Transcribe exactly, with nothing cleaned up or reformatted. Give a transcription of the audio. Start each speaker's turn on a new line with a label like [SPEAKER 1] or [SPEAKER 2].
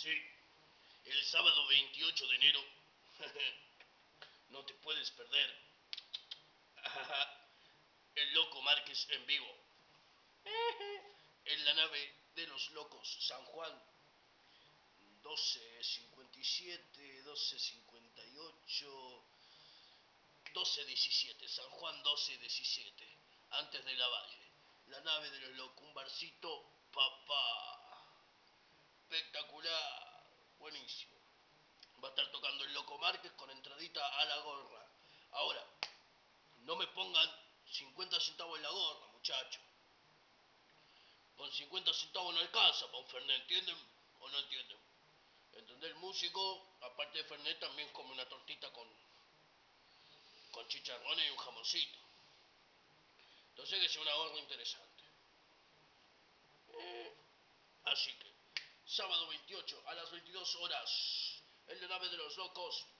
[SPEAKER 1] Sí, el sábado veintiocho de enero. No te puedes perder. El Loco Márquez en vivo. En la nave de los locos, San Juan. doce cincuenta y siete, doce cincuenta y ocho, doce diecisiete. San Juan doce diecisiete. Antes de la Valle. La nave de los locos. Un barcito, papá. Espectacular. Buenísimo. Va a estar tocando el Loco Márquez con entradita a la gorra. Ahora, no me pongan cincuenta centavos en la gorra, muchachos. Con cincuenta centavos no alcanza para un Fernet, ¿entienden? ¿O no entienden? ¿Entendés? El músico, aparte de Fernet, también come una tortita con, con chicharrones y un jamoncito. Entonces que sea una gorra interesante. Eh, así que, sábado veintiocho a las veintidós horas, en la nave de los locos,